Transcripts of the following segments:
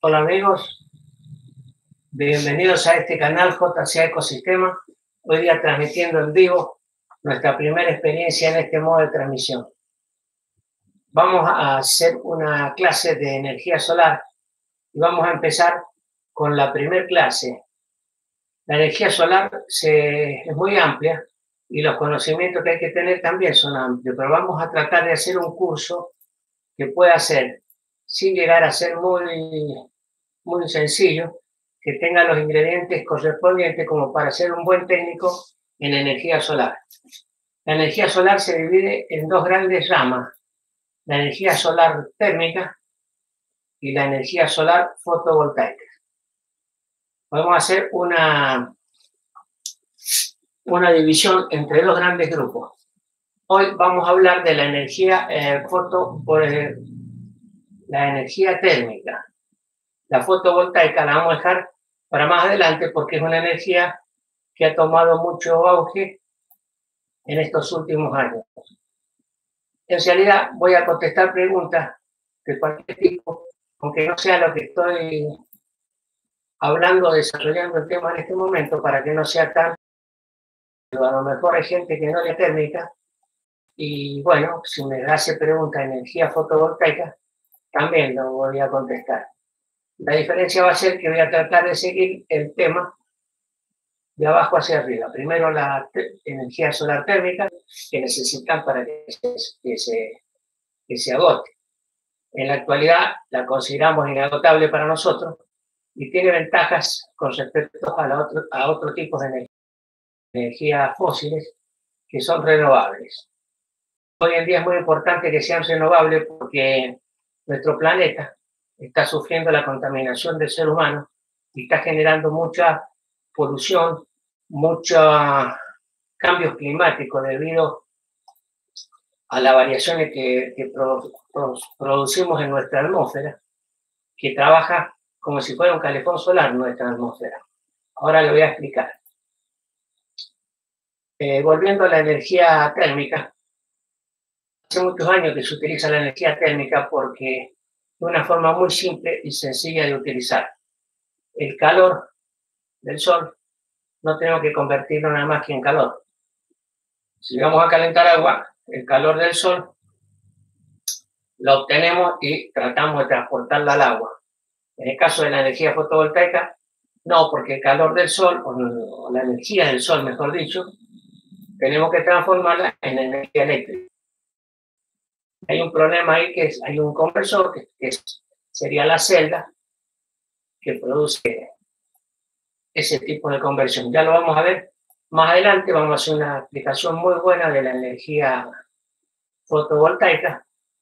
Hola amigos, bienvenidos a este canal JCA Ecosistema. Hoy día transmitiendo en vivo nuestra primera experiencia en este modo de transmisión. Vamos a hacer una clase de energía solar y vamos a empezar con la primera clase. La energía solar es muy amplia y los conocimientos que hay que tener también son amplios, pero vamos a tratar de hacer un curso que pueda ser, sin llegar a ser muy sencillo, que tenga los ingredientes correspondientes como para ser un buen técnico en energía solar. La energía solar se divide en dos grandes ramas, la energía solar térmica y la energía solar fotovoltaica. Podemos hacer una división entre dos grandes grupos. Hoy vamos a hablar de la energía la energía térmica. La fotovoltaica la vamos a dejar para más adelante porque es una energía que ha tomado mucho auge en estos últimos años. En realidad voy a contestar preguntas de cualquier tipo, aunque no sea lo que estoy hablando, desarrollando el tema en este momento, para que no sea tan... A lo mejor hay gente que no es térmica y bueno, si me hace pregunta de energía fotovoltaica, también lo voy a contestar. La diferencia va a ser que voy a tratar de seguir el tema de abajo hacia arriba. Primero la energía solar térmica que necesitan para que se agote. En la actualidad la consideramos inagotable para nosotros y tiene ventajas con respecto a otro tipo de energías fósiles que son renovables. Hoy en día es muy importante que sean renovables porque nuestro planeta está sufriendo la contaminación del ser humano y está generando mucha polución, muchos cambios climáticos debido a las variaciones que producimos en nuestra atmósfera, que trabaja como si fuera un calefón solar nuestra atmósfera. Ahora lo voy a explicar. Volviendo a la energía térmica, hace muchos años que se utiliza la energía térmica porque es una forma muy simple y sencilla de utilizar. El calor del sol no tenemos que convertirlo nada más que en calor. Si vamos a calentar agua, el calor del sol lo obtenemos y tratamos de transportarla al agua. En el caso de la energía fotovoltaica, no, porque el calor del sol, o la energía del sol, mejor dicho, tenemos que transformarla en energía eléctrica. Hay un problema ahí que hay un conversor, que sería la celda, que produce ese tipo de conversión. Ya lo vamos a ver más adelante, vamos a hacer una explicación muy buena de la energía fotovoltaica.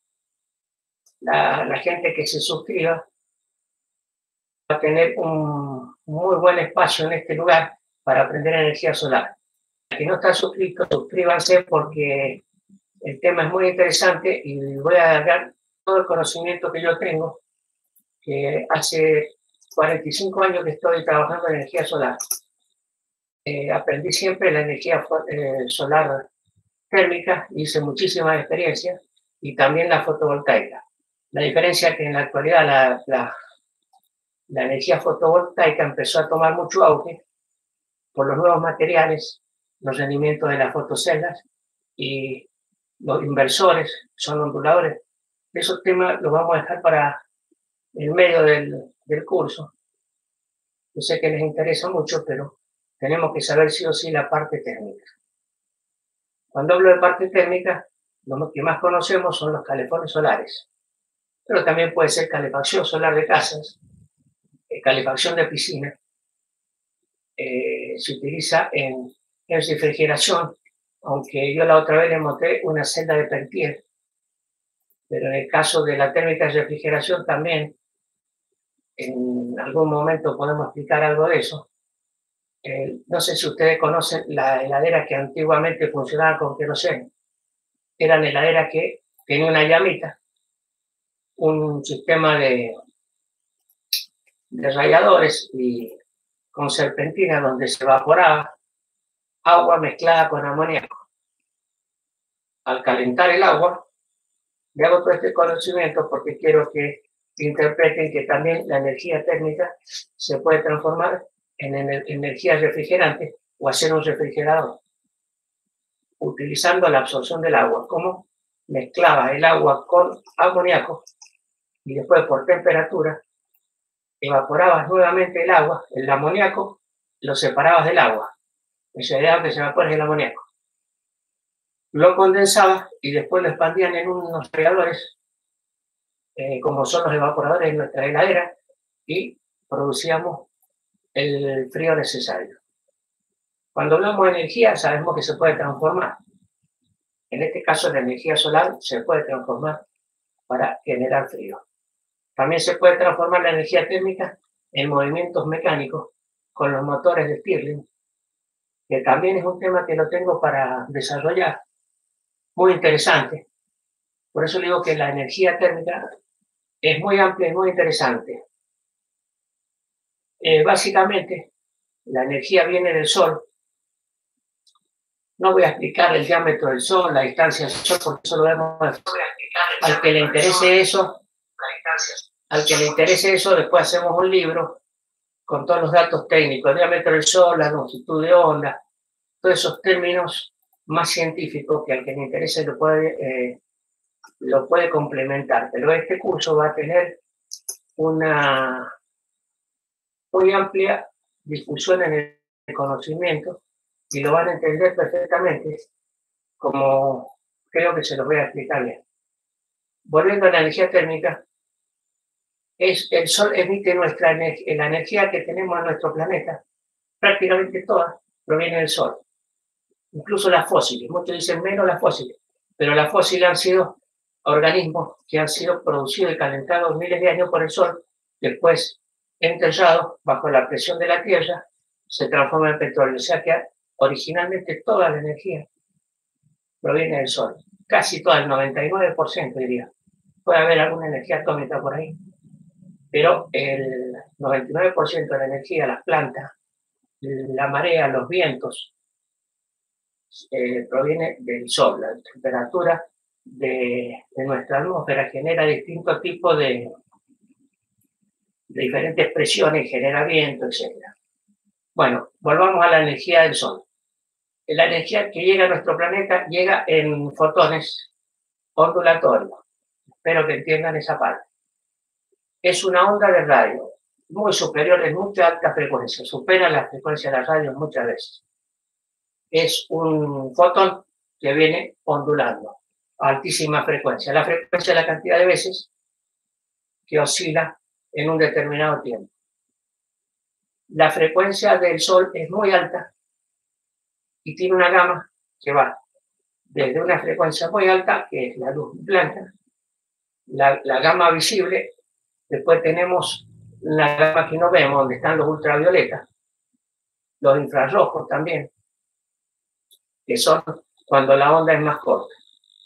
La gente que se suscriba va a tener un muy buen espacio en este lugar para aprender energía solar. Si no está suscrito, suscríbanse porque el tema es muy interesante y voy a dar todo el conocimiento que yo tengo, que hace 45 años que estoy trabajando en energía solar. Aprendí siempre la energía solar térmica, hice muchísimas experiencias y también la fotovoltaica. La diferencia es que en la actualidad la energía fotovoltaica empezó a tomar mucho auge por los nuevos materiales, los rendimientos de las fotoceldas y los inversores, son onduladores. Esos temas los vamos a dejar para el medio del curso. Yo sé que les interesa mucho, pero tenemos que saber sí o sí la parte térmica. Cuando hablo de parte térmica, lo que más conocemos son los calefones solares, pero también puede ser calefacción solar de casas, calefacción de piscina, se utiliza en refrigeración, aunque yo la otra vez le mostré una celda de Peltier, pero en el caso de la térmica de refrigeración también, en algún momento podemos explicar algo de eso. No sé si ustedes conocen la heladera que antiguamente funcionaba con queroseno. Eran heladeras que tenía una llamita, un sistema de radiadores y con serpentina donde se evaporaba agua mezclada con amoníaco. Al calentar el agua, le hago todo este conocimiento porque quiero que interpreten que también la energía térmica se puede transformar en energía refrigerante o hacer un refrigerador, utilizando la absorción del agua. Como mezclabas el agua con amoníaco y después por temperatura evaporabas nuevamente el agua, el amoníaco lo separabas del agua, esa idea que se evapora es el amoníaco. Lo condensabas y después lo expandían en unos fregadores, como son los evaporadores de nuestra heladera, y producíamos el frío necesario. Cuando hablamos de energía, sabemos que se puede transformar. En este caso, la energía solar se puede transformar para generar frío. También se puede transformar la energía térmica en movimientos mecánicos con los motores de Stirling, que también es un tema que lo tengo para desarrollar, muy interesante. Por eso digo que la energía térmica es muy amplia y muy interesante. Básicamente, la energía viene del Sol. No voy a explicar el diámetro del Sol, la distancia del Sol, porque eso lo vemos. Al que le interese eso, después hacemos un libro con todos los datos técnicos, el diámetro del Sol, la longitud de onda, todos esos términos más científicos que al que le interese lo puede complementar. Pero este curso va a tener una muy amplia difusión en el conocimiento y lo van a entender perfectamente, como creo que se los voy a explicar bien. Volviendo a la energía térmica, el Sol emite la energía que tenemos en nuestro planeta, prácticamente toda proviene del Sol. Incluso las fósiles, muchos dicen menos las fósiles, pero las fósiles han sido organismos que han sido producidos y calentados miles de años por el Sol, después enterrados bajo la presión de la Tierra, se transforma en petróleo. O sea que originalmente toda la energía proviene del Sol, casi toda, el 99% diría. Puede haber alguna energía atómica por ahí, pero el 99% de la energía, las plantas, la marea, los vientos, proviene del Sol. La temperatura de nuestra atmósfera genera distintos tipos de diferentes presiones, genera viento, etc. Bueno, volvamos a la energía del Sol. La energía que llega a nuestro planeta llega en fotones ondulatorios. Espero que entiendan esa parte. Es una onda de radio muy superior, en mucha alta frecuencia, supera la frecuencia de la radio muchas veces. Es un fotón que viene ondulando a altísima frecuencia. La frecuencia es la cantidad de veces que oscila en un determinado tiempo. La frecuencia del Sol es muy alta y tiene una gama que va desde una frecuencia muy alta, que es la luz blanca, la gama visible. Después tenemos la gama que no vemos, donde están los ultravioletas, los infrarrojos también, que son cuando la onda es más corta.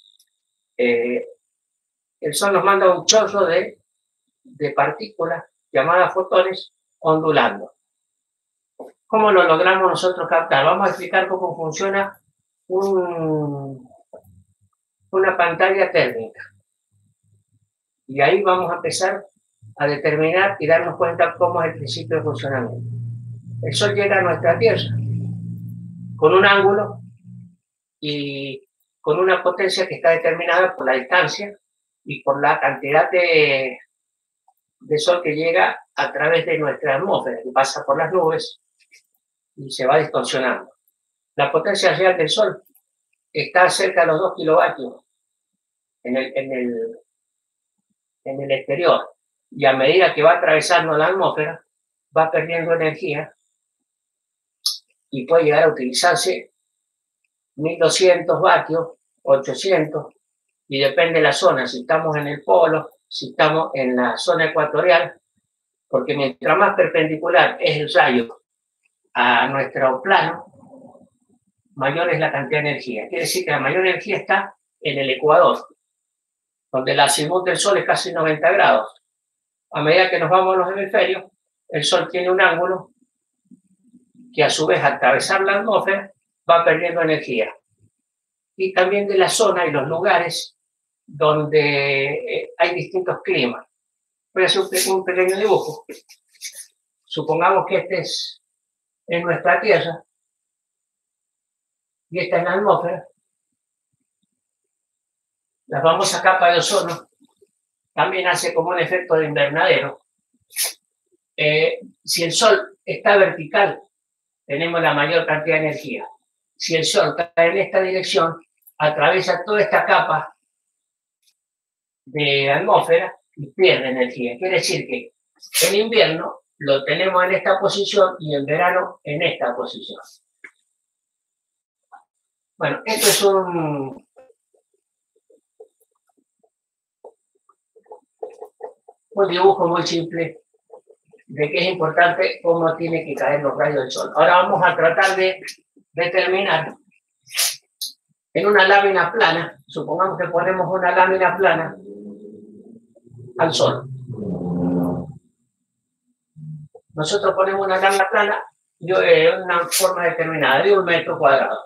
El Sol nos manda un chorro de partículas llamadas fotones ondulando. ¿Cómo lo logramos nosotros captar? Vamos a explicar cómo funciona una pantalla térmica. Y ahí vamos a empezar a determinar y darnos cuenta cómo es el principio de funcionamiento. El Sol llega a nuestra Tierra con un ángulo y con una potencia que está determinada por la distancia y por la cantidad de Sol que llega a través de nuestra atmósfera, que pasa por las nubes y se va distorsionando. La potencia real del Sol está cerca de los 2 kilovatios en el exterior, y a medida que va atravesando la atmósfera va perdiendo energía y puede llegar a utilizarse 1200 vatios, 800, y depende de la zona, si estamos en el polo, si estamos en la zona ecuatorial, porque mientras más perpendicular es el rayo a nuestro plano, mayor es la cantidad de energía. Quiere decir que la mayor energía está en el ecuador, donde el azimut del Sol es casi 90 grados. A medida que nos vamos a los hemisferios, el Sol tiene un ángulo que a su vez, al atravesar la atmósfera, va perdiendo energía. Y también de la zona y los lugares donde hay distintos climas. Voy a hacer un pequeño dibujo. Supongamos que este es nuestra Tierra y esta es la atmósfera. La famosa capa de ozono también hace como un efecto de invernadero. Si el Sol está vertical, tenemos la mayor cantidad de energía. Si el Sol cae en esta dirección, atraviesa toda esta capa de atmósfera y pierde energía. Quiere decir que en invierno lo tenemos en esta posición y en verano en esta posición. Bueno, esto es un dibujo muy simple de que es importante cómo tiene que caer los rayos del Sol. Ahora vamos a tratar de determinar en una lámina plana, supongamos que ponemos una lámina plana al Sol. Nosotros ponemos una lámina plana de una forma determinada, de 1 metro cuadrado.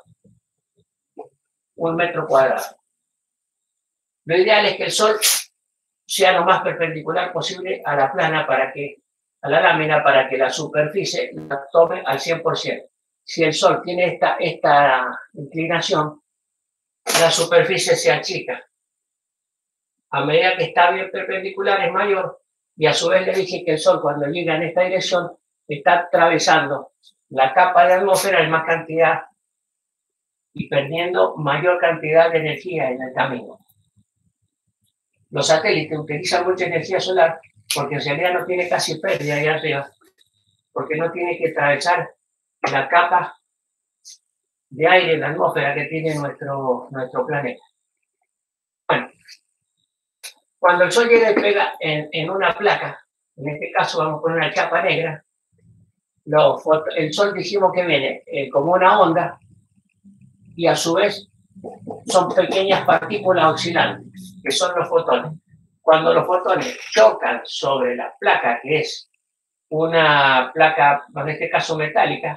1 metro cuadrado. Lo ideal es que el Sol sea lo más perpendicular posible a la plana a la lámina para que la superficie la tome al 100%. Si el Sol tiene esta inclinación, la superficie se achica. A medida que está bien perpendicular es mayor, y a su vez le dije que el Sol cuando llega en esta dirección está atravesando la capa de atmósfera en más cantidad y perdiendo mayor cantidad de energía en el camino. Los satélites utilizan mucha energía solar porque en realidad no tiene casi pérdida ahí arriba, porque no tiene que atravesar la capa de aire en la atmósfera que tiene nuestro planeta. Bueno, cuando el Sol llega y pega en una placa, en este caso vamos a poner una chapa negra, el Sol dijimos que viene como una onda y a su vez son pequeñas partículas oscilantes, que son los fotones. Cuando los fotones chocan sobre la placa, que es una placa, en este caso metálica,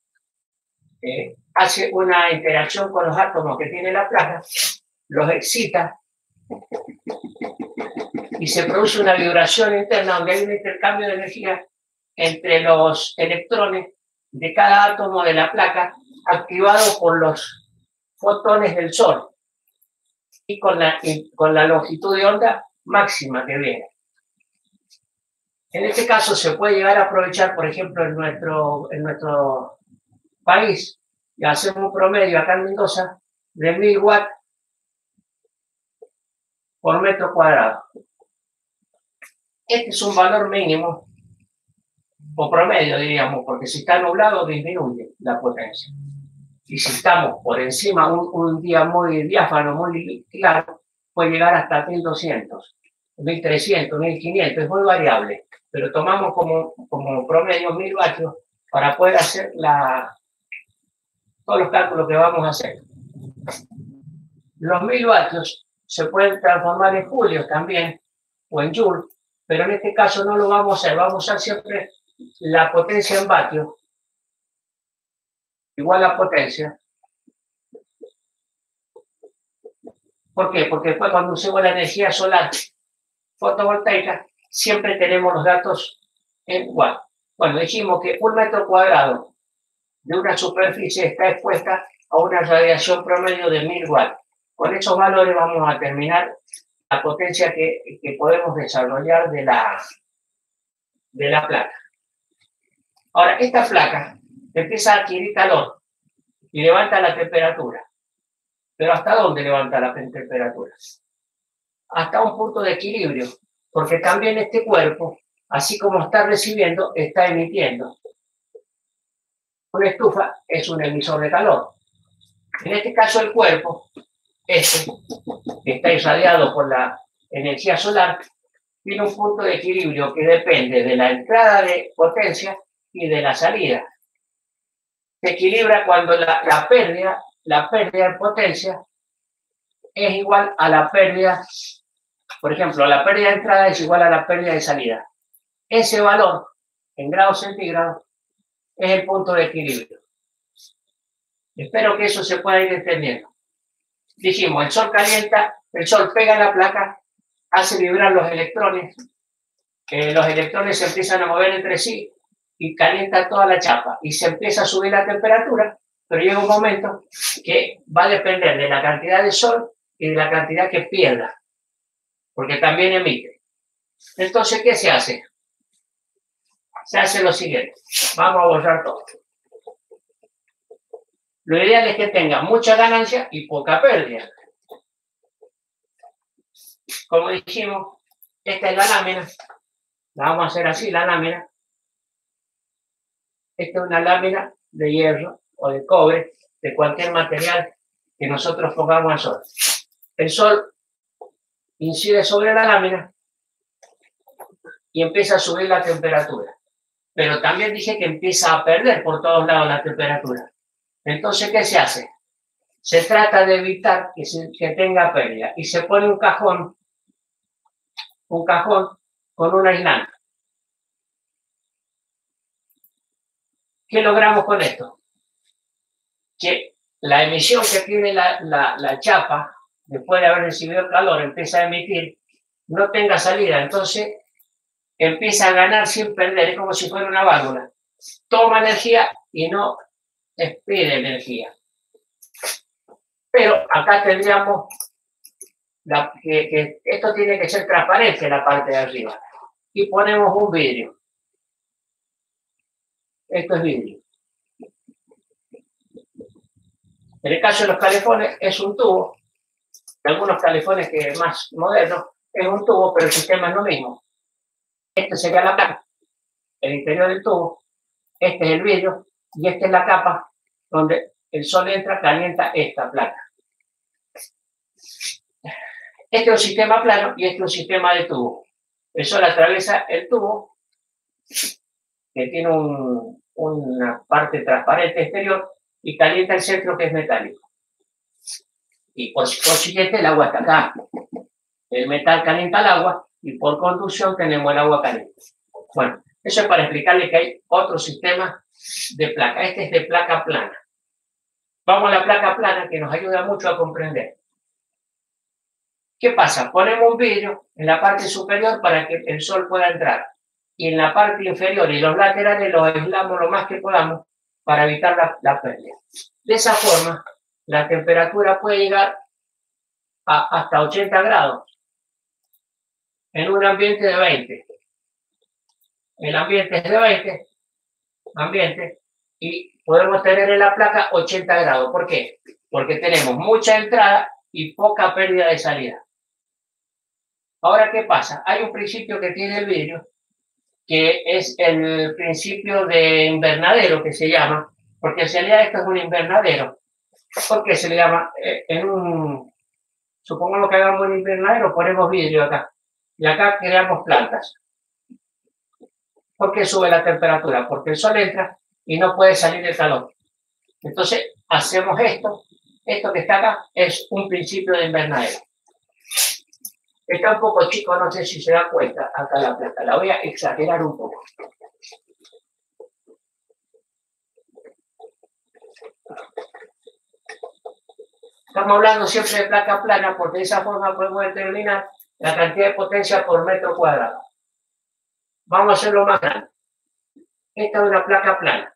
hace una interacción con los átomos que tiene la placa, los excita y se produce una vibración interna donde hay un intercambio de energía entre los electrones de cada átomo de la placa activado por los fotones del Sol y con la longitud de onda máxima que viene. En este caso se puede llegar a aprovechar, por ejemplo, en nuestro país, y hacemos un promedio acá en Mendoza de 1000 watts por metro cuadrado. Este es un valor mínimo o promedio, diríamos, porque si está nublado disminuye la potencia. Y si estamos por encima, un día muy diáfano, muy claro, puede llegar hasta 1200, 1300, 1500, es muy variable, pero tomamos como promedio 1000 vatios para poder hacer todos los cálculos que vamos a hacer. Los 1000 vatios se pueden transformar en julios también, o en joule, pero en este caso no lo vamos a hacer, vamos a usar siempre la potencia en vatios, igual a potencia. ¿Por qué? Porque después cuando usemos la energía solar fotovoltaica, siempre tenemos los datos en watt. Bueno, dijimos que 1 metro cuadrado de una superficie está expuesta a una radiación promedio de 1000 watts. Con esos valores vamos a terminar la potencia que podemos desarrollar de la placa. Ahora, esta placa empieza a adquirir calor y levanta la temperatura. ¿Pero hasta dónde levanta la temperatura? Hasta un punto de equilibrio, porque también este cuerpo, así como está recibiendo, está emitiendo. Una estufa es un emisor de calor. En este caso el cuerpo, que está irradiado por la energía solar, tiene un punto de equilibrio que depende de la entrada de potencia y de la salida. Se equilibra cuando la pérdida de potencia es igual a la pérdida, por ejemplo, la pérdida de entrada es igual a la pérdida de salida. Ese valor, en grados centígrados, es el punto de equilibrio. Espero que eso se pueda ir entendiendo. Dijimos, el Sol calienta, el Sol pega la placa, hace vibrar los electrones los electrones se empiezan a mover entre sí y calienta toda la chapa y se empieza a subir la temperatura, pero llega un momento que va a depender de la cantidad de sol y de la cantidad que pierda, porque también emite. Entonces, ¿qué se hace? Se hace lo siguiente. Vamos a borrar todo. Lo ideal es que tenga mucha ganancia y poca pérdida. Como dijimos, esta es la lámina. La vamos a hacer así, la lámina. Esta es una lámina de hierro o de cobre, de cualquier material que nosotros pongamos al sol. El sol incide sobre la lámina y empieza a subir la temperatura. Pero también dije que empieza a perder por todos lados la temperatura. Entonces, ¿qué se hace? Se trata de evitar que tenga pérdida y se pone un cajón con un aislante. ¿Qué logramos con esto? Que la emisión que tiene la chapa, después de haber recibido calor, empieza a emitir, no tenga salida. Entonces, empieza a ganar sin perder, es como si fuera una válvula. Toma energía y no expide energía. Pero acá tendríamos que esto tiene que ser transparente, la parte de arriba. Y ponemos un vidrio. Esto es vidrio. En el caso de los calefones es un tubo. Algunos calefones que más modernos es un tubo, pero el sistema es lo mismo. Este sería la placa, el interior del tubo. Este es el vidrio y esta es la capa donde el sol entra, calienta esta placa. Este es un sistema plano y este es un sistema de tubo. El sol atraviesa el tubo, que tiene una parte transparente exterior, y calienta el centro, que es metálico. Y por consiguiente el agua está acá. El metal calienta el agua y por conducción tenemos el agua caliente. Bueno, eso es para explicarle que hay otro sistema de placa. Este es de placa plana. Vamos a la placa plana, que nos ayuda mucho a comprender. ¿Qué pasa? Ponemos un vidrio en la parte superior para que el sol pueda entrar. Y en la parte inferior y los laterales los aislamos lo más que podamos para evitar la pérdida. De esa forma, la temperatura puede llegar hasta 80 grados en un ambiente de 20. El ambiente es de 20, y podemos tener en la placa 80 grados. ¿Por qué? Porque tenemos mucha entrada y poca pérdida de salida. Ahora, ¿qué pasa? Hay un principio que tiene el vidrio, que es el principio de invernadero, que se llama, porque en realidad esto es un invernadero. ¿Por qué se le llama? Supongamos que hagamos un invernadero, ponemos vidrio acá, y acá creamos plantas. ¿Por qué sube la temperatura? Porque el sol entra y no puede salir el calor. Entonces, hacemos esto que está acá es un principio de invernadero. Está un poco chico, no sé si se da cuenta acá la planta. La voy a exagerar un poco. Estamos hablando siempre de placa plana porque de esa forma podemos determinar la cantidad de potencia por metro cuadrado. Vamos a hacerlo más grande. Esta es una placa plana.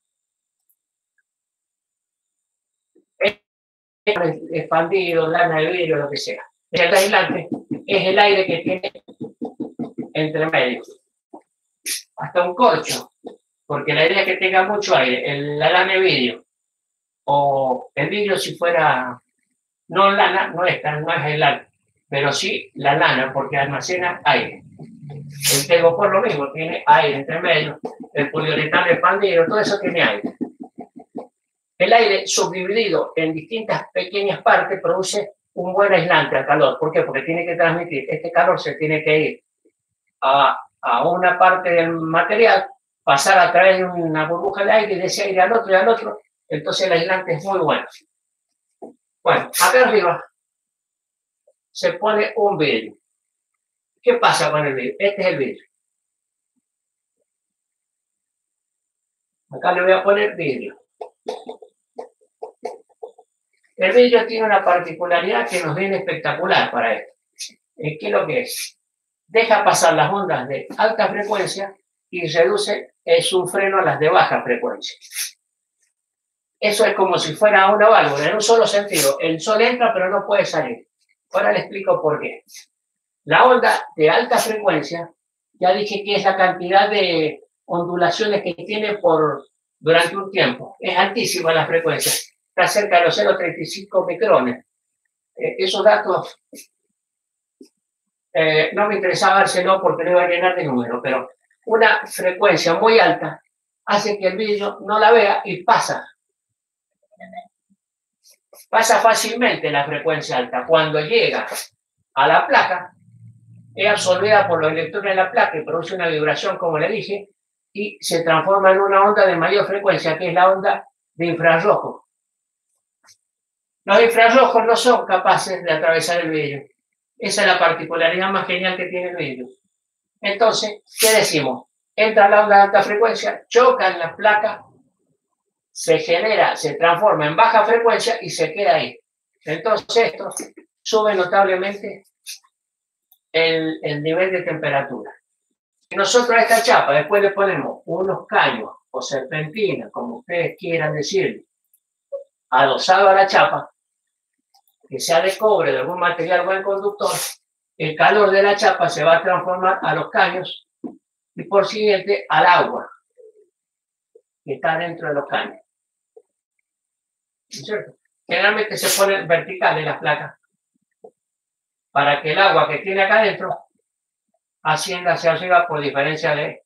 Expandido, lana de vidrio, lo que sea. El aislante es el aire que tiene entre medio. Hasta un corcho, porque la idea es que tenga mucho aire. La lana de vidrio, o el vidrio si fuera no lana, no es aislante, pero sí la lana, porque almacena aire. El tegopor lo mismo, tiene aire entre medio. El poliuretano expandido, todo eso tiene aire. El aire subdividido en distintas pequeñas partes produce un buen aislante al calor. ¿Por qué? Porque tiene que transmitir, este calor se tiene que ir a una parte del material, pasar a través de una burbuja de aire y de ese aire al otro y al otro. Entonces el aislante es muy bueno. Bueno, acá arriba se pone un vidrio. ¿Qué pasa con el vidrio? Este es el vidrio. Acá le voy a poner vidrio. El vidrio tiene una particularidad que nos viene espectacular para esto. ¿Qué es lo que es? deja pasar las ondas de alta frecuencia y reduce, es un freno a las de baja frecuencia. Eso es como si fuera una válvula, en un solo sentido. El sol entra, pero no puede salir. Ahora le explico por qué. La onda de alta frecuencia, ya dije que es la cantidad de ondulaciones que tiene durante un tiempo. Es altísima la frecuencia. Está cerca de los 0,35 micrones. Esos datos no me interesaba dárselo porque no iba a llenar de números, pero una frecuencia muy alta hace que el vidrio no la vea y pasa. Pasa fácilmente la frecuencia alta. Cuando llega a la placa, es absorbida por los electrones de la placa y produce una vibración, como le dije, y se transforma en una onda de mayor frecuencia, que es la onda de infrarrojo. Los infrarrojos no son capaces de atravesar el vidrio. Esa es la particularidad más genial que tiene el vidrio. Entonces, ¿qué decimos? Entra la onda de alta frecuencia, choca en la placa, se genera, se transforma en baja frecuencia y se queda ahí. Entonces, esto sube notablemente el nivel de temperatura. Si nosotros a esta chapa después le ponemos unos caños o serpentinas, como ustedes quieran decirle, adosado a la chapa, que sea de cobre, de algún material buen conductor, el calor de la chapa se va a transformar a los caños y por siguiente al agua que está dentro de los caños. ¿Cierto? Generalmente se ponen verticales las placas para que el agua que tiene acá adentro ascienda hacia arriba por diferencia de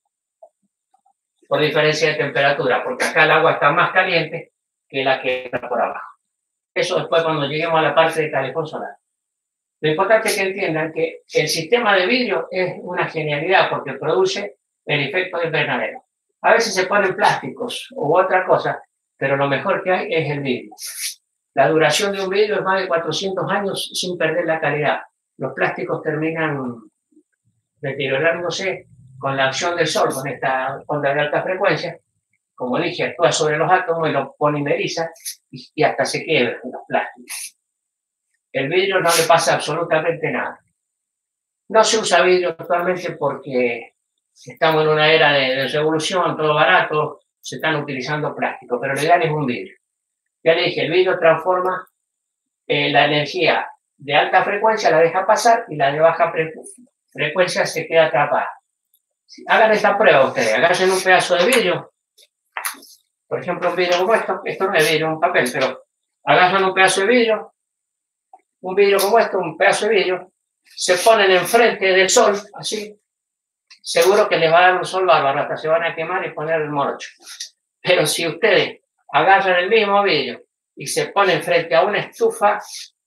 temperatura, porque acá el agua está más caliente que la que está por abajo. Eso después cuando lleguemos a la parte de calefón solar. Lo importante es que entiendan que el sistema de vidrio es una genialidad porque produce el efecto de invernadero. A veces se ponen plásticos u otra cosa, pero lo mejor que hay es el vidrio. La duración de un vidrio es más de 400 años sin perder la calidad. Los plásticos terminan deteriorándose con la acción del sol, con esta onda de alta frecuencia. Como dije, actúa sobre los átomos y los polimeriza y hasta se quiebran los plásticos. El vidrio no le pasa absolutamente nada. No se usa vidrio actualmente porque estamos en una era de revolución, todo barato, se están utilizando plásticos, pero lo ideal es un vidrio. Ya le dije, el vidrio transforma la energía de alta frecuencia, la deja pasar y la de baja frecuencia se queda atrapada. Hagan esta prueba ustedes, agarren un pedazo de vidrio, por ejemplo un vidrio como esto no es vidrio, es un papel, pero agarran un pedazo de vidrio, un vidrio como esto, un pedazo de vidrio, se ponen enfrente del sol, así, seguro que les va a dar un sol bárbaro, hasta se van a quemar y poner el morocho. Pero si ustedes agarran el mismo vidrio y se ponen frente a una estufa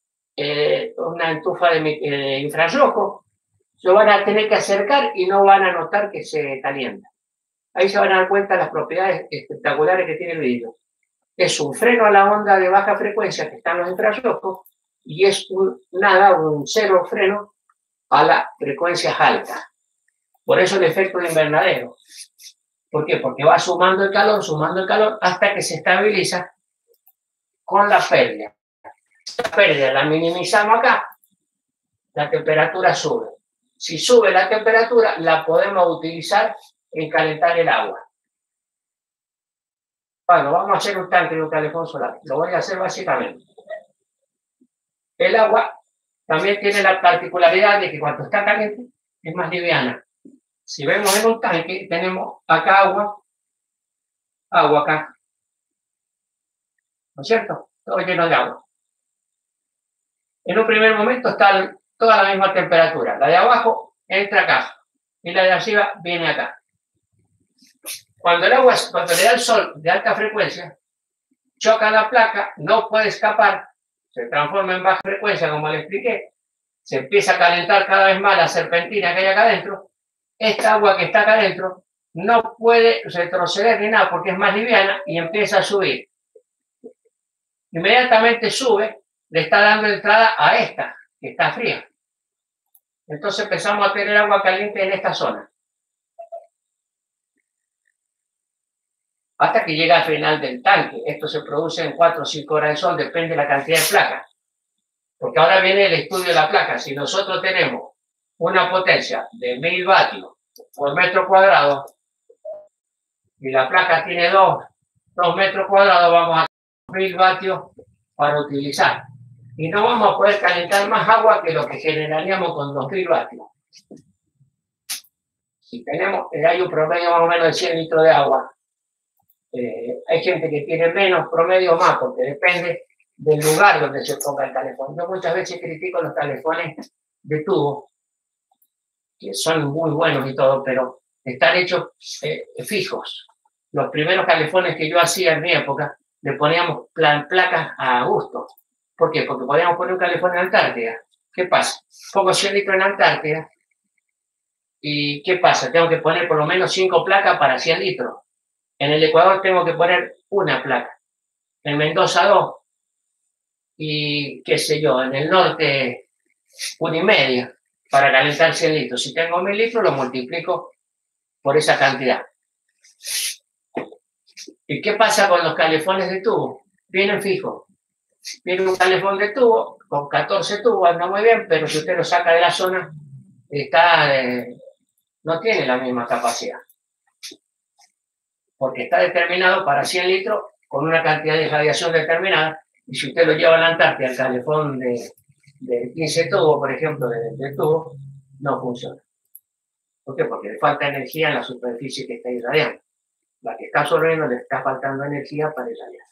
de infrarrojo, se van a tener que acercar y no van a notar que se calienta. Ahí se van a dar cuenta de las propiedades espectaculares que tiene el vidrio. Es un freno a la onda de baja frecuencia que están los infrarrojos y es un cero freno a las frecuencias altas. Por eso el efecto de invernadero. ¿Por qué? Porque va sumando el calor hasta que se estabiliza con la pérdida. La pérdida la minimizamos acá, la temperatura sube. Si sube la temperatura, la podemos utilizar en calentar el agua. Bueno, vamos a hacer un tanque de un calefón solar. Lo voy a hacer básicamente. El agua también tiene la particularidad de que cuando está caliente es más liviana. Si vemos en un tanque, tenemos acá agua acá. ¿No es cierto? Todo lleno de agua. En un primer momento está toda la misma temperatura. La de abajo entra acá y la de arriba viene acá. Cuando le da el sol de alta frecuencia, choca la placa, no puede escapar, se transforma en baja frecuencia, como le expliqué, se empieza a calentar cada vez más la serpentina que hay acá adentro. Esta agua que está acá adentro no puede retroceder ni nada porque es más liviana y empieza a subir. Inmediatamente sube, le está dando entrada a esta, que está fría. Entonces empezamos a tener agua caliente en esta zona. Hasta que llega al final del tanque. Esto se produce en 4 o 5 horas de sol, depende de la cantidad de placas. Porque ahora viene el estudio de la placa. Si nosotros tenemos una potencia de 1000 vatios por metro cuadrado y la placa tiene 2 metros cuadrados, vamos a tener 1000 vatios para utilizar. Y no vamos a poder calentar más agua que lo que generaríamos con 2000 vatios. Si tenemos, hay un promedio más o menos de 100 litros de agua. Hay gente que tiene menos, promedio más, porque depende del lugar donde se ponga el calefón. Yo muchas veces critico los calefones de tubo, que son muy buenos y todo, pero están hechos fijos. Los primeros calefones que yo hacía en mi época, le poníamos placas a gusto. ¿Por qué? Porque podíamos poner un calefón en Antártida. ¿Qué pasa? Pongo 100 litros en Antártida y ¿qué pasa? Tengo que poner por lo menos 5 placas para 100 litros. En el Ecuador tengo que poner una placa. En Mendoza 2. Y qué sé yo, en el norte 1,5 para calentar 100 litros. Si tengo 1000 litros, lo multiplico por esa cantidad. ¿Y qué pasa con los calefones de tubo? Vienen fijos. Viene un calefón de tubo, con 14 tubos, anda muy bien, pero si usted lo saca de la zona, no tiene la misma capacidad. Porque está determinado para 100 litros con una cantidad de radiación determinada, y si usted lo lleva a la Antártida, el calefón de 15 tubos, por ejemplo, de tubo, no funciona. ¿Por qué? Porque le falta energía en la superficie que está irradiando. La que está absorbiendo le está faltando energía para irradiar.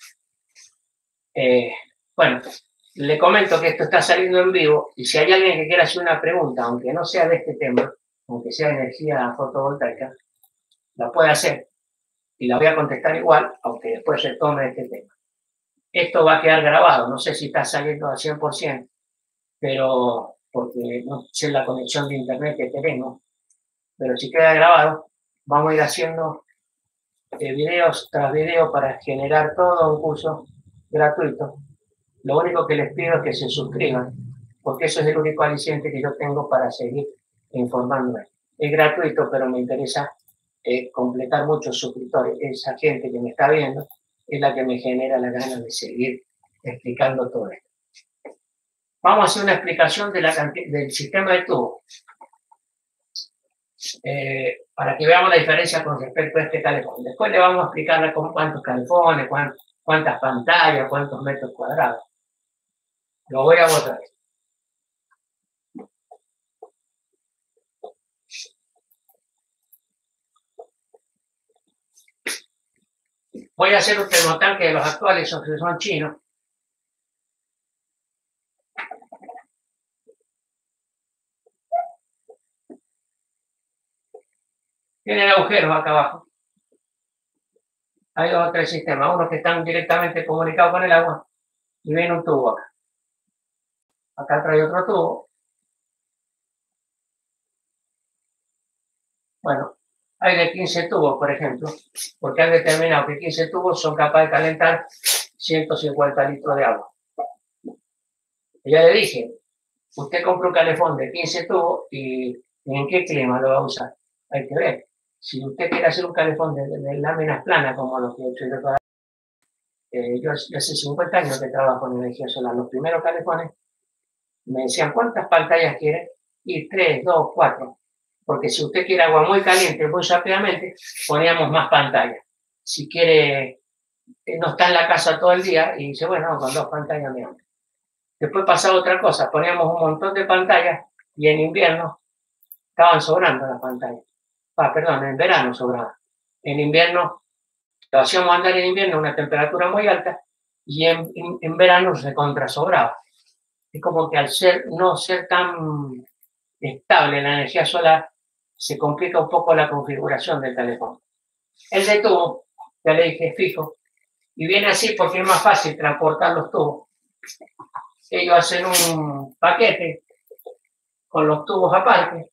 Bueno, le comento que esto está saliendo en vivo, y si hay alguien que quiera hacer una pregunta, aunque no sea de este tema, aunque sea energía fotovoltaica, la puede hacer, y la voy a contestar igual, aunque después se tome este tema. Esto va a quedar grabado, no sé si está saliendo al 100%, pero porque no sé la conexión de internet que tenemos, pero si queda grabado, vamos a ir haciendo videos tras videos para generar todo un curso gratuito. Lo único que les pido es que se suscriban, porque eso es el único aliciente que yo tengo para seguir informándome. Es gratuito, pero me interesa completar muchos suscriptores. Esa gente que me está viendo es la que me genera la gana de seguir explicando todo esto. Vamos a hacer una explicación del sistema de tubo, para que veamos la diferencia con respecto a este calefón. Después le vamos a explicar con cuántos calefones, cuántas pantallas, cuántos metros cuadrados. Lo voy a botar. Voy a hacer usted notar que los actuales son chinos. Tienen agujeros acá abajo. Hay 2 o 3 sistemas, unos que están directamente comunicados con el agua, y viene un tubo acá. Acá trae otro tubo. Bueno, hay de 15 tubos, por ejemplo, porque han determinado que 15 tubos son capaces de calentar 150 litros de agua. Y ya le dije, usted compra un calefón de 15 tubos y ¿en qué clima lo va a usar? Hay que ver. Si usted quiere hacer un calefón de láminas planas, como los que he hecho yo todavía, yo hace 50 años que trabajo en energía solar. Los primeros calefones me decían, ¿cuántas pantallas quiere? Y 3, 2, 4. Porque si usted quiere agua muy caliente, muy rápidamente, poníamos más pantallas. Si quiere, no está en la casa todo el día, y dice, bueno, con 2 pantallas me anda. Después pasaba otra cosa, poníamos un montón de pantallas, y en invierno estaban sobrando las pantallas. Perdón, en verano sobraban. En invierno, lo hacíamos andar en invierno a una temperatura muy alta, y en verano se contrasobraba. Es como que al no ser tan estable la energía solar, se complica un poco la configuración del teléfono. El de tubo, ya le dije, es fijo, y viene así porque es más fácil transportar los tubos. Ellos hacen un paquete con los tubos aparte,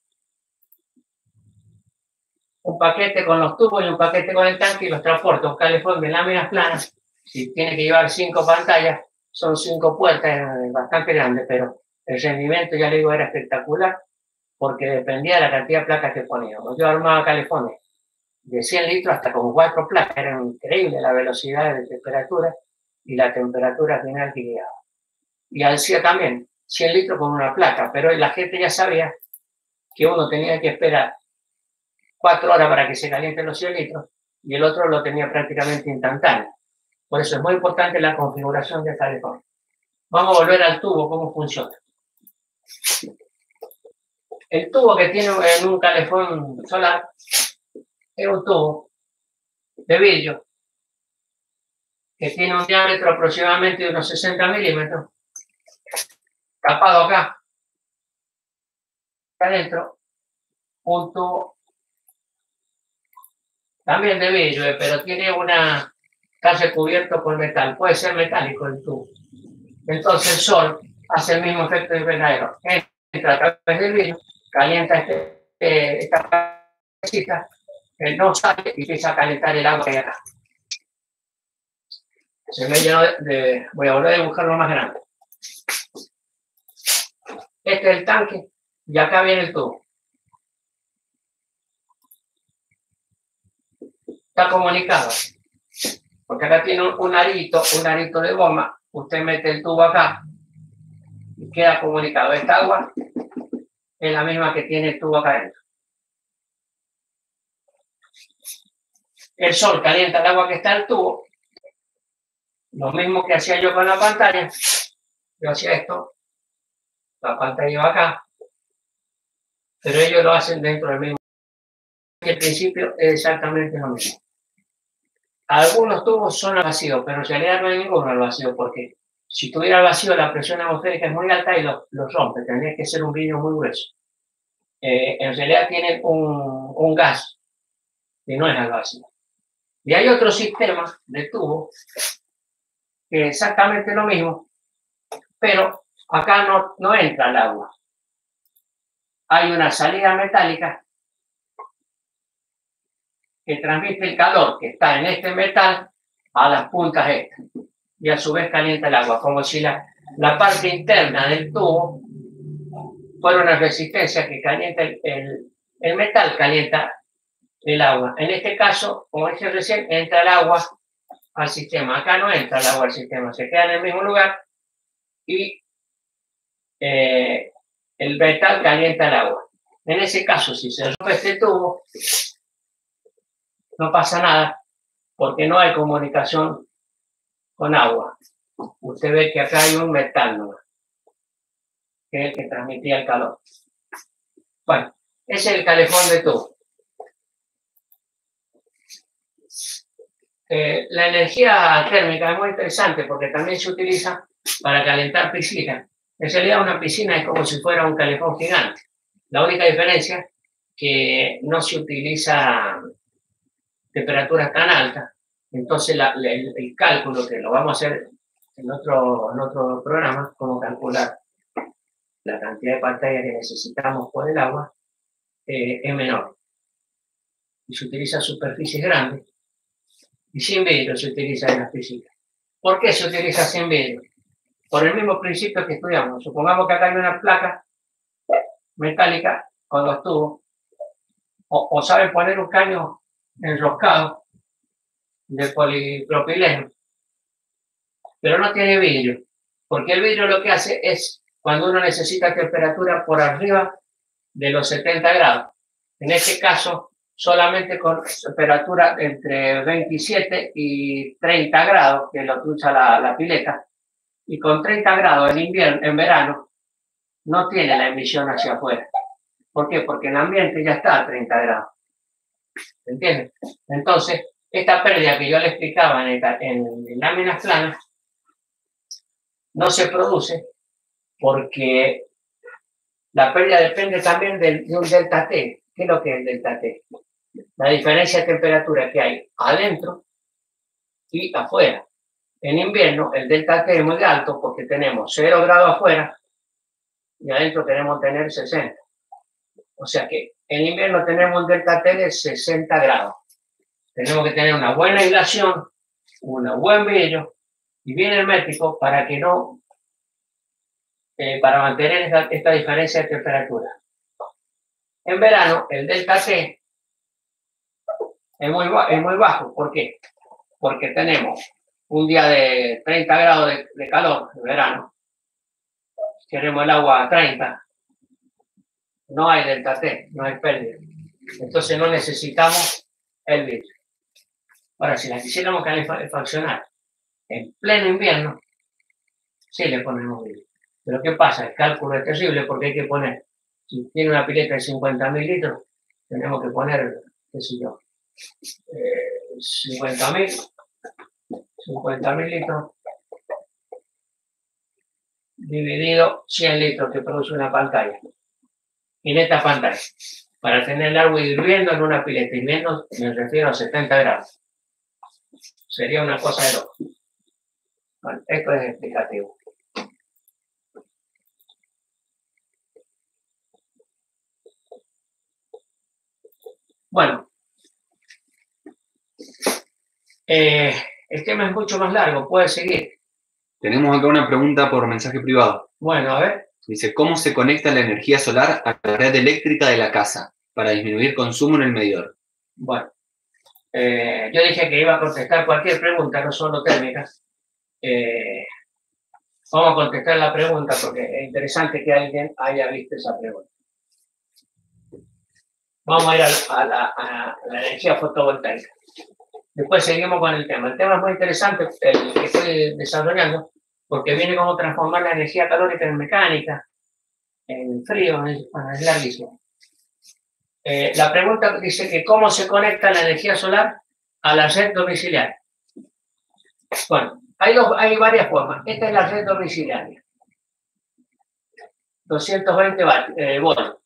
un paquete con los tubos y un paquete con el tanque, y los transporta. Un calefón de láminas planas, si tiene que llevar 5 pantallas, son 5 puertas, bastante grandes, pero el rendimiento, ya le digo, era espectacular, porque dependía de la cantidad de placas que poníamos. Yo armaba calefones de 100 litros hasta con 4 placas, era increíble la velocidad de temperatura y la temperatura final que llegaba. Y hacía también 100 litros con una placa, pero la gente ya sabía que uno tenía que esperar 4 horas para que se calienten los 100 litros y el otro lo tenía prácticamente instantáneo. Por eso es muy importante la configuración del calefón. Vamos a volver al tubo, cómo funciona. El tubo que tiene en un calefón solar es un tubo de vidrio que tiene un diámetro aproximadamente de unos 60 milímetros, tapado acá, adentro, un tubo también de vidrio, pero tiene una casi cubierto por metal, puede ser metálico el tubo. Entonces el sol hace el mismo efecto de invernadero, entra a través del vidrio, calienta esta cosita, no sale y empieza a calentar el agua que hay acá. Se me llenó voy a volver a dibujarlo más grande. Este es el tanque y acá viene el tubo. Está comunicado, porque acá tiene un arito de goma. Usted mete el tubo acá y queda comunicado. Esta agua es la misma que tiene el tubo acá adentro. El sol calienta el agua que está en el tubo. Lo mismo que hacía yo con la pantalla. Yo hacía esto, la pantalla iba acá, pero ellos lo hacen dentro del mismo. El principio es exactamente lo mismo. Algunos tubos son al vacío, pero en realidad no hay ninguno al vacío, porque si tuviera al vacío la presión atmosférica es muy alta y los rompe, tendría que ser un vidrio muy grueso. En realidad tienen un gas que no es al vacío. Y hay otro sistema de tubo que es exactamente lo mismo, pero acá no entra el agua. Hay una salida metálica que transmite el calor que está en este metal a las puntas estas y a su vez calienta el agua, como si la parte interna del tubo fuera una resistencia que calienta el metal, calienta el agua. En este caso, como dije recién, entra el agua al sistema. Acá no entra el agua al sistema, se queda en el mismo lugar y el metal calienta el agua. En ese caso, si se rompe este tubo, no pasa nada, porque no hay comunicación con agua. Usted ve que acá hay un metal, ¿no?, que es el que transmitía el calor. Bueno, ese es el calefón de tubo. La energía térmica es muy interesante porque también se utiliza para calentar piscinas. En realidad una piscina es como si fuera un calefón gigante. La única diferencia es que no se utiliza temperaturas tan altas. Entonces el cálculo, que lo vamos a hacer en otro programa, cómo calcular la cantidad de pantalla que necesitamos por el agua, es menor. Y se utiliza superficies grandes. Y sin vidrio se utiliza en las piscinas. ¿Por qué se utiliza sin vidrio? Por el mismo principio que estudiamos. Supongamos que acá hay una placa metálica con los tubos, o saben poner un caño enroscado de polipropileno, pero no tiene vidrio, porque el vidrio lo que hace es, cuando uno necesita temperatura por arriba de los 70 grados, en este caso solamente con temperatura entre 27 y 30 grados, que lo que usa la pileta, y con 30 grados en verano, no tiene la emisión hacia afuera. ¿Por qué? Porque el ambiente ya está a 30 grados. ¿Entiendes? Entonces, esta pérdida que yo le explicaba en láminas planas no se produce porque la pérdida depende también de un delta T. ¿Qué es lo que es el delta T? La diferencia de temperatura que hay adentro y afuera. En invierno el delta T es muy alto porque tenemos 0 grados afuera y adentro queremos tener 60. O sea que en invierno tenemos un delta T de 60 grados. Tenemos que tener una buena aislación, un buen brillo y bien hermético para que no, para mantener esta diferencia de temperatura. En verano el delta T es muy bajo. ¿Por qué? Porque tenemos un día de 30 grados de calor en verano, queremos el agua a 30, no hay delta T, no hay pérdida. Entonces no necesitamos el vidrio. Ahora, si la quisiéramos calefaccionar en pleno invierno, sí le ponemos vidrio. Pero ¿qué pasa? El cálculo es terrible porque hay que poner, si tiene una pileta de 50.000 litros, tenemos que poner, qué sé yo, 50.000 litros dividido 100 litros que produce una pantalla. Y en esta pantalla, para tener el agua hirviendo en una pileta, hirviendo me refiero a 70 grados. Sería una cosa de loco. Bueno, esto es explicativo. Bueno, el tema es mucho más largo, puede seguir. Tenemos acá una pregunta por mensaje privado. Bueno, a ver. Dice, ¿cómo se conecta la energía solar a la red eléctrica de la casa para disminuir consumo en el medidor? Bueno, yo dije que iba a contestar cualquier pregunta, no solo técnicas. Vamos a contestar la pregunta porque es interesante que alguien haya visto esa pregunta. Vamos a ir a la energía fotovoltaica. Después seguimos con el tema. El tema es muy interesante, el que estoy desarrollando, porque viene como transformar la energía calórica en mecánica, en frío, es larguísimo. La pregunta dice que ¿cómo se conecta la energía solar a la red domiciliaria? Bueno, hay varias formas. Esta es la red domiciliaria. 220 volts.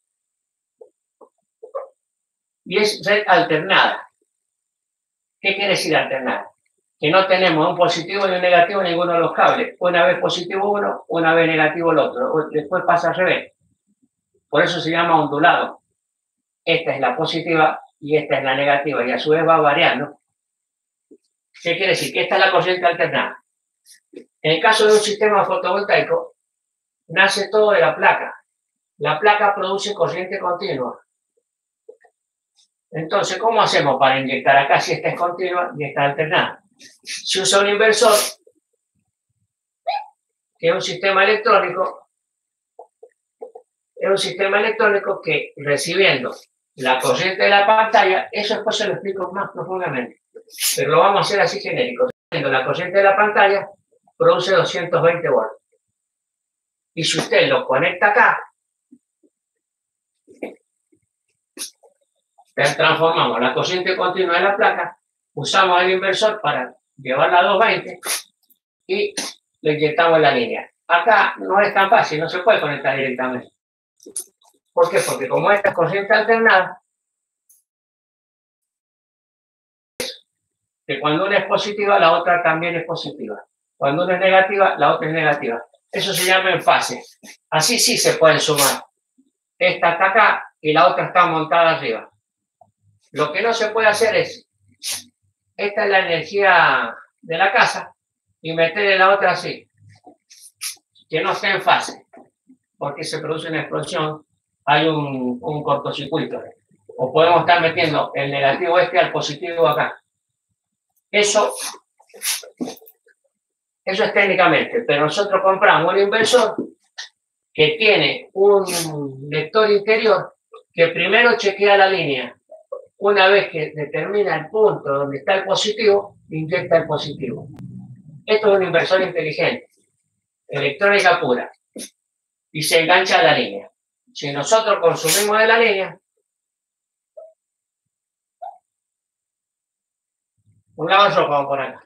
Y es red alternada. ¿Qué quiere decir alternada? Que no tenemos un positivo y un negativo en ninguno de los cables. Una vez positivo uno, una vez negativo el otro. Después pasa al revés. Por eso se llama ondulado. Esta es la positiva y esta es la negativa. Y a su vez va variando. ¿Qué quiere decir? Que esta es la corriente alternada. En el caso de un sistema fotovoltaico, nace todo de la placa. La placa produce corriente continua. Entonces, ¿cómo hacemos para inyectar acá si esta es continua y esta es alternada? Se usa un inversor, que es un sistema electrónico, que recibiendo la corriente de la pantalla, eso después se lo explico más profundamente, pero lo vamos a hacer así genérico. La corriente de la pantalla produce 220 volts. Y si usted lo conecta acá, transformamos la corriente continua de la placa, usamos el inversor para llevarla a 220 y le inyectamos en la línea. Acá no es tan fácil, no se puede conectar directamente. ¿Por qué? Porque como esta es corriente alternada, que cuando una es positiva, la otra también es positiva. Cuando una es negativa, la otra es negativa. Eso se llama en fase. Así sí se pueden sumar. Esta está acá y la otra está montada arriba. Lo que no se puede hacer es, esta es la energía de la casa y meterle la otra así, que no esté en fase, porque se produce una explosión, hay un cortocircuito. O podemos estar metiendo el negativo este al positivo acá. Eso es técnicamente, pero nosotros compramos un inversor que tiene un lector interior que primero chequea la línea. Una vez que determina el punto donde está el positivo, inyecta el positivo. Esto es un inversor inteligente, electrónica pura, y se engancha a la línea. Si nosotros consumimos de la línea, un lavarropa vamos por acá.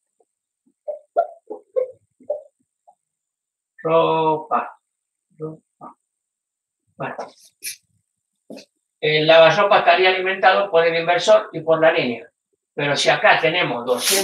Ropa. Bueno. El lavarropa estaría alimentado por el inversor y por la línea. Pero si acá tenemos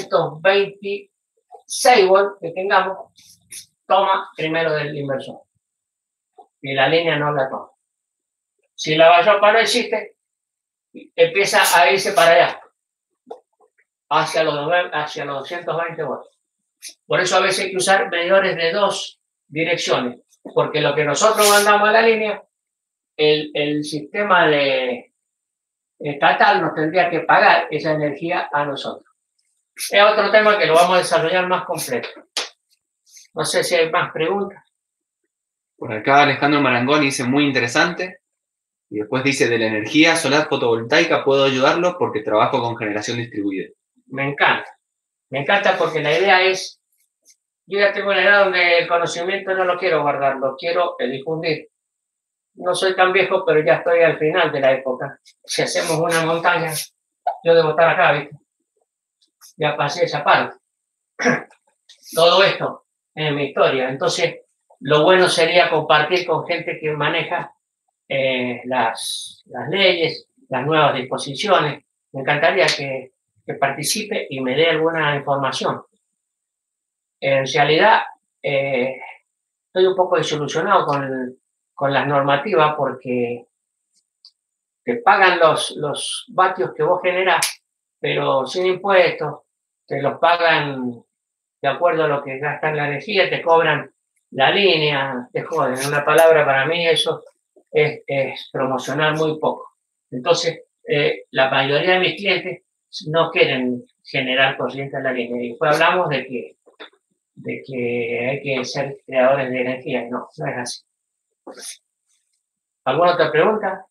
226 volts que tengamos, toma primero del inversor. Y la línea no la toma. Si el lavarropa no existe, empieza a irse para allá, hacia los 220 volts. Por eso a veces hay que usar medidores de dos direcciones, porque lo que nosotros mandamos a la línea, el sistema estatal nos tendría que pagar esa energía a nosotros. Es otro tema que lo vamos a desarrollar más completo. No sé si hay más preguntas. Por acá Alejandro Marangoni dice, muy interesante. Y después dice, de la energía solar fotovoltaica puedo ayudarlo porque trabajo con generación distribuida. Me encanta porque la idea es, yo ya tengo una edad donde el conocimiento no lo quiero guardar, lo quiero difundir. No soy tan viejo, pero ya estoy al final de la época. Si hacemos una montaña, yo debo estar acá, ¿viste? Ya pasé esa parte. Todo esto en mi historia. Entonces, lo bueno sería compartir con gente que maneja las leyes, las nuevas disposiciones. Me encantaría que participe y me dé alguna información. En realidad, estoy un poco desilusionado con las normativas porque te pagan los vatios que vos generás, pero sin impuestos, te los pagan de acuerdo a lo que gastan la energía, te cobran la línea, te joden. En una palabra, para mí eso es promocionar muy poco. Entonces, la mayoría de mis clientes no quieren generar corriente en la línea. Y después hablamos de que hay que ser creadores de energía. Y no es así. ¿Alguna otra pregunta?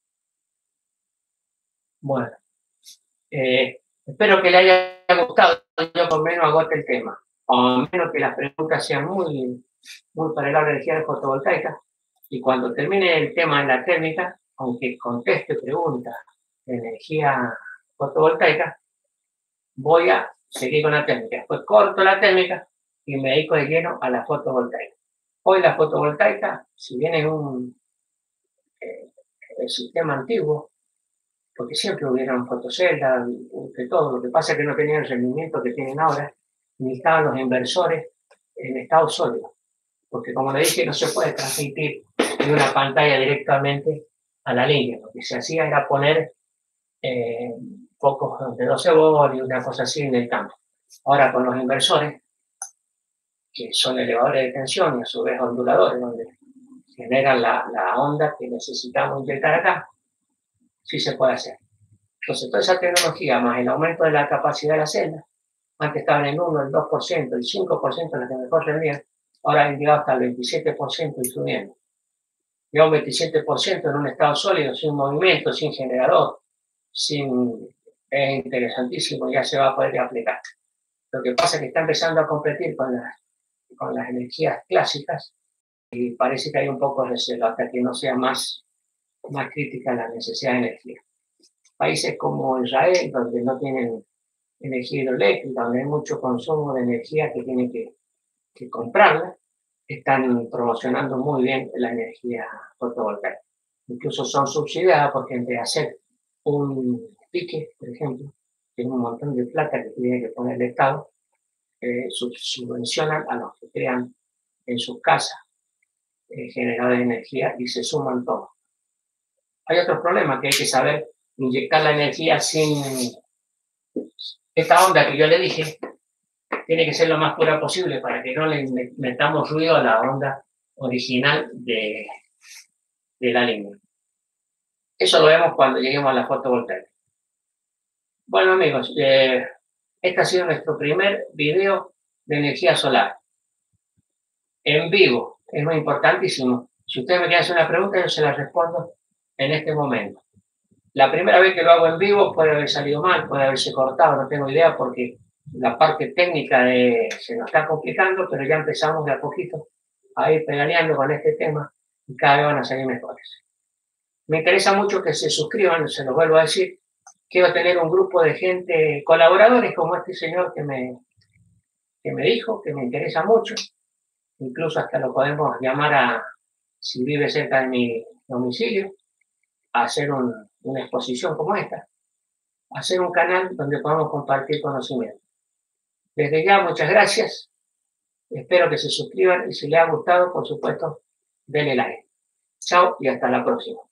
Bueno, espero que le haya gustado. Yo por menos agote el tema. O menos que las preguntas sean muy para el lado de energía fotovoltaica. Y cuando termine el tema de la térmica, aunque conteste preguntas de energía fotovoltaica, voy a seguir con la térmica. Después corto la térmica y me dedico de lleno a la fotovoltaica. Hoy la fotovoltaica, si bien es un sistema antiguo, porque siempre hubieron fotoceldas, de todo, lo que pasa es que no tenían el rendimiento que tienen ahora, ni estaban los inversores en estado sólido, porque como le dije, no se puede transmitir de una pantalla directamente a la línea. Lo que se hacía era poner focos de 12 volts y una cosa así en el campo. Ahora con los inversores, que son elevadores de tensión y a su vez onduladores, donde generan la onda que necesitamos inyectar acá, sí se puede hacer. Entonces, toda esa tecnología, más el aumento de la capacidad de la celda, antes estaban en 1, el 2%, el 5% en las que mejor rendían, ahora han llegado hasta el 27% y subiendo. Ya un 27% en un estado sólido, sin movimiento, sin generador, es interesantísimo, ya se va a poder aplicar. Lo que pasa es que está empezando a competir con las energías clásicas y parece que hay un poco de recelo hasta que no sea más crítica la necesidad de energía. Países como Israel, donde no tienen energía hidroeléctrica, donde hay mucho consumo de energía que tienen que comprarla, están promocionando muy bien la energía fotovoltaica. Incluso son subsidiadas porque entre hacer un pique, por ejemplo, que es un montón de plata que tiene que poner el Estado, subvencionan a los que crean en sus casas generadores de energía y se suman todos. Hay otro problema que hay que saber inyectar la energía sin esta onda que yo le dije, tiene que ser lo más pura posible para que no le metamos ruido a la onda original de la línea. Eso lo vemos cuando lleguemos a la fotovoltaica. Bueno amigos, este ha sido nuestro primer video de energía solar. En vivo, es muy importantísimo. Si ustedes me quieren hacer una pregunta, yo se la respondo en este momento. La primera vez que lo hago en vivo puede haber salido mal, puede haberse cortado, no tengo idea porque la parte técnica se nos está complicando, pero ya empezamos de a poquito a ir pedaleando con este tema y cada vez van a salir mejores. Me interesa mucho que se suscriban, se los vuelvo a decir. Quiero tener un grupo de gente, colaboradores como este señor que me dijo, que me interesa mucho. Incluso hasta lo podemos llamar si vive cerca de mi domicilio, a hacer una exposición como esta, hacer un canal donde podamos compartir conocimiento. Desde ya, muchas gracias. Espero que se suscriban y si les ha gustado, por supuesto, denle like. Chao y hasta la próxima.